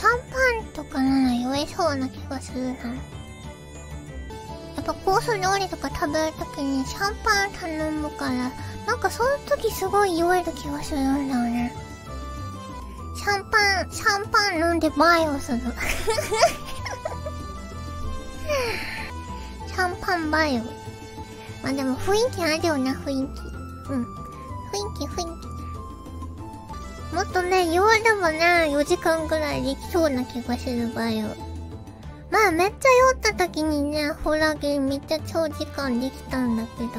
ャンパンとかなら酔えそうな気がするな。やっぱコース料理とか食べるときにシャンパン頼むから、なんかその時すごい酔える気がするんだよね。シャンパン飲んでバイをする。シャンパンバイオ。まあでも雰囲気あるよな、雰囲気。うん。雰囲気。もっとね、酔えればね、4時間ぐらいできそうな気がするバイオ。まあめっちゃ酔った時にね、ホラゲーめっちゃ長時間できたんだけど。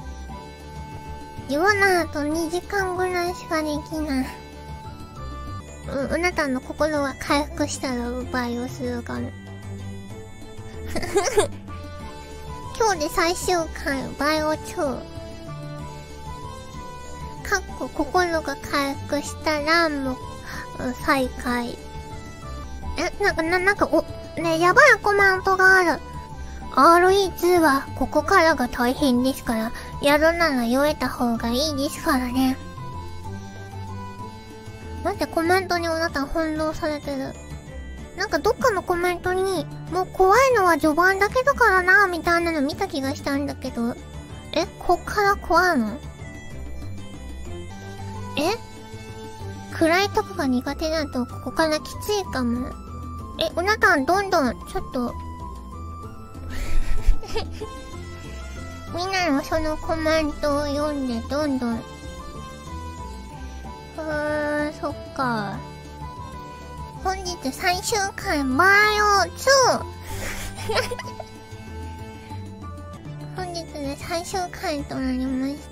酔わないと2時間ぐらいしかできない。うなたの心が回復したらバイオするから。今日で最終回、バイオ2。心が回復したら、もう、再開。なんか、ね、やばいコメントがある。RE2 は、ここからが大変ですから、やるなら酔えた方がいいですからね。待って、コメントにあなた翻弄されてる。なんかどっかのコメントに、もう怖いのは序盤だけだからな、みたいなの見た気がしたんだけど、こっから怖いの？暗いとこが苦手だと、ここからきついかも。うなたんどんどん、ちょっと、みんなのそのコメントを読んで、どんどん、そっか。本日最終回、バイオ2。本日で最終回となりました。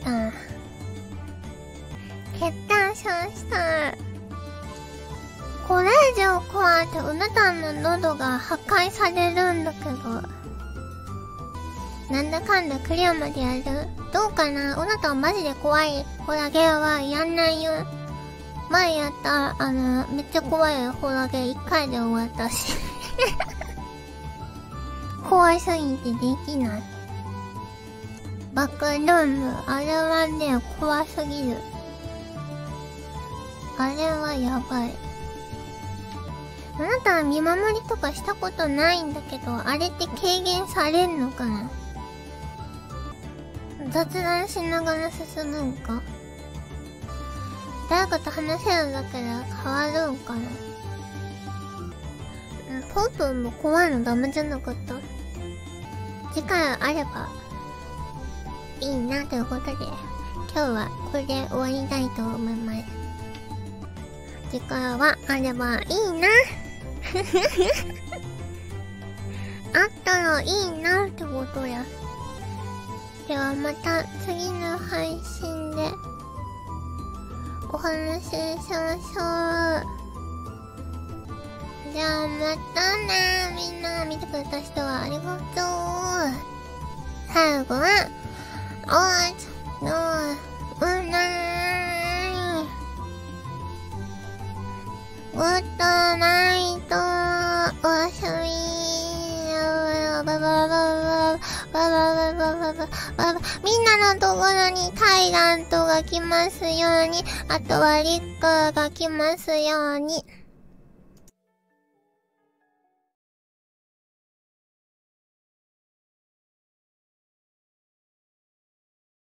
決定しました。これ以上怖いとうなたんの喉が破壊されるんだけど。なんだかんだクリアまでやる？どうかな？うなたんマジで怖いホラゲーはやんないよ。前やった、めっちゃ怖いホラゲー1回で終わったし。怖すぎてできない。バックルーム、あれはね、怖すぎる。あれはやばい。あなたは見守りとかしたことないんだけど、あれって軽減されんのかな？雑談しながら進むんか？誰かと話せるだけで変わるんかな？ポンプンも怖いのダメじゃなかった？次回あればいいなということで、今日はこれで終わりたいと思います。次回はあればいいな。あったらいいなってことや。ではまた次の配信でお話ししましょう。じゃあまたね。みんな見てくれた人はありがとう。最後はおつのうなーい。グッドナイトおやすみ。みんなのところにタイラントが来ますように、あとはリッカーが来ますように。